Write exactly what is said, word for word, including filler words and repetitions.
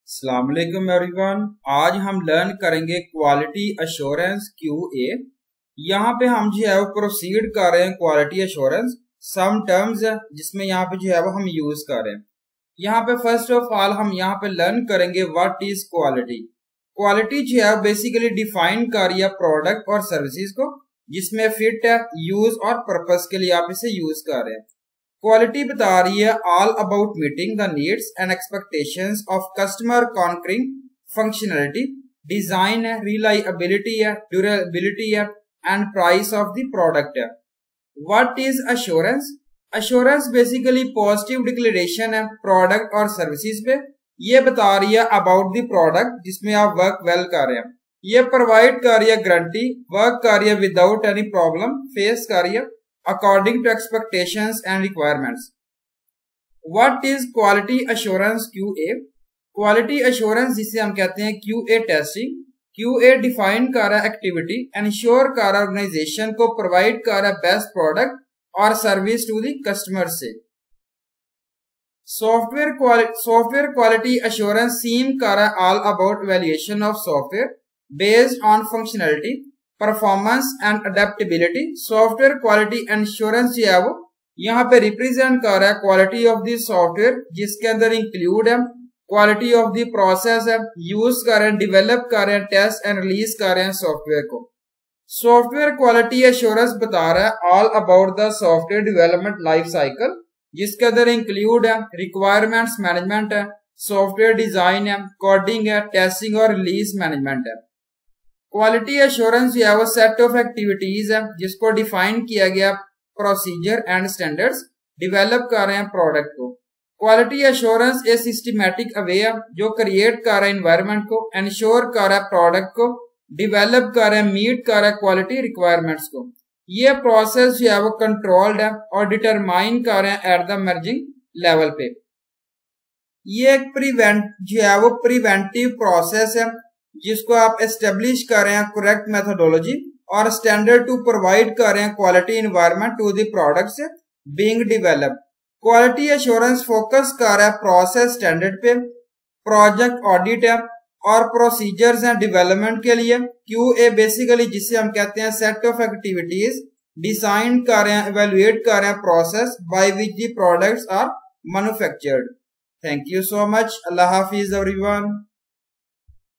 अस्सलाम वालेकुम एवरीवन। आज हम लर्न करेंगे क्वालिटी अश्योरेंस क्यूए। यहाँ पे हम जो है वो प्रोसीड कर रहे हैं क्वालिटी अश्योरेंस। सम टर्म्स है जिसमें यहाँ पे जो है वो हम यूज कर रहे हैं। यहाँ पे फर्स्ट ऑफ ऑल हम यहाँ पे लर्न करेंगे व्हाट इज क्वालिटी। क्वालिटी जो है बेसिकली डिफाइन कर रही है प्रोडक्ट और सर्विसेज को, जिसमें फिट है, यूज और पर्पस के लिए आप इसे यूज कर रहे हैं। क्वालिटी बता रही है all about meeting the needs and expectations of customer, conquering functionality, design है, रिलायबिलिटी है, ड्यूरेबिलिटी है and price of the product है। What is assurance? Assurance basically positive declaration है प्रोडक्ट और सर्विसेज पे। ये बता रही है अबाउट द प्रोडक्ट जिसमें आप वर्क वेल कर रहे हैं। ये प्रोवाइड कर रही है गारंटी, वर्क कर रही है विदाउट एनी प्रॉब्लम, फेस कर रही है according to expectations and requirements. What is quality assurance Q A? Quality assurance जिसे हम कहते हैं Q A testing। Q A define कर रहा है एक्टिविटी, ensure कर रहा है ऑर्गेनाइजेशन को प्रोवाइड कर रहा है बेस्ट प्रोडक्ट और सर्विस टू दी कस्टमर से। Software quality software quality assurance seem कर रहा है all about valuation of software based on functionality, performance and adaptability. Software quality insurance जो है वो यहाँ पे रिप्रेजेंट कर रहा है क्वालिटी ऑफ द सॉफ्टवेयर, जिसके अंदर इंक्लूड है क्वालिटी ऑफ द प्रोसेस है, यूज कर रहे हैं, डिवेलप कर रहे हैं, टेस्ट एंड रिलीज कर रहे हैं सॉफ्टवेयर को। सॉफ्टवेयर क्वालिटी एश्योरेंस बता रहा है all about the software development life cycle, जिसके अंदर इंक्लूड है रिक्वायरमेंट्स मैनेजमेंट है, सॉफ्टवेयर डिजाइन है, कोडिंग है, टेस्टिंग और रिलीज मैनेजमेंट है। क्वालिटी एश्योरेंस जो है वो सेट ऑफ एक्टिविटीज है जिसको डिफाइन किया गया प्रोसीजर एंड स्टैंडर्ड्स, डिवेलप कर रहे हैं प्रोडक्ट को। Quality assurance a systematic away है जो क्रिएट कर रहा है एनवायरनमेंट को, एंश्योर कर रहा है प्रोडक्ट को, डिवेलप कर रहा है, मीट कर रहा है क्वालिटी रिक्वायरमेंट्स को। ये प्रोसेस जो है वो कंट्रोल्ड है और डिटरमाइन कर रहे हैं एट द मर्जिंग लेवल पे। ये एक प्रिवेंट जो है वो प्रिवेंटिव प्रोसेस है जिसको आप एस्टेब्लिश कर रहे हैं करेक्ट मेथोडोलॉजी और स्टैंडर्ड टू प्रोवाइड कर रहे हैं quality environment to the products being developed. Quality assurance focus कर रहा है प्रोसेस स्टैंडर्ड पे, प्रोजेक्ट ऑडिट है और प्रोसीजर्स हैं डेवलपमेंट के लिए। क्यूए बेसिकली जिसे हम कहते हैं सेट ऑफ एक्टिविटीज डिजाइन कर रहे हैं, इवेलुएट कर रहे हैं process by which the products are manufactured. Thank you so much. अल्लाह हाफिज एवरीवन।